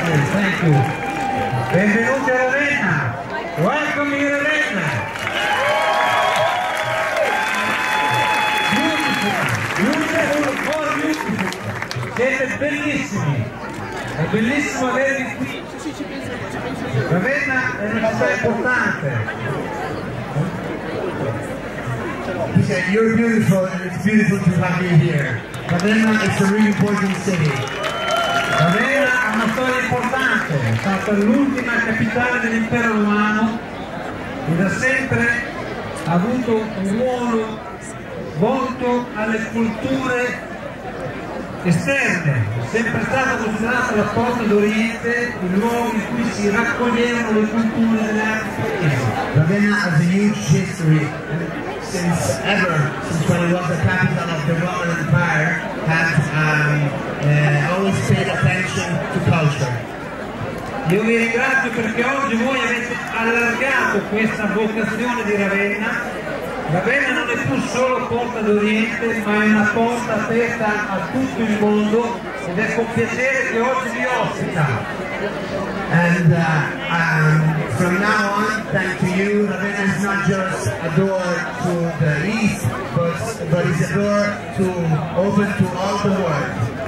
Thank you. Benvenuti a Ravenna. Welcome in Ravenna. Beautiful. Siete bellissimi. È bellissimo avervi qui. Ravenna è una città importante. He said, "You're beautiful, and it's beautiful to have you here. Ravenna is a really important city." Ravenna ha una storia importante, è stata l'ultima capitale dell'impero romano e da sempre ha avuto un ruolo volto alle culture esterne, è sempre stata considerata la porta d'Oriente, il luogo in cui si raccoglievano le culture delle altri paesi. Ravenna has a huge history, since when it was the capital of the Roman Empire, had always paid attention to culture. Io vi ringrazio perché oggi voi avete allargato questa vocazione di Ravenna. Ravenna non è più solo porta d'Oriente, ma è una porta aperta a tutto il mondo ed è con piacere che oggi vi ospita. And from now on, thanks to you, Ravenna is not just a door to the east, but it's a door to open to all the world.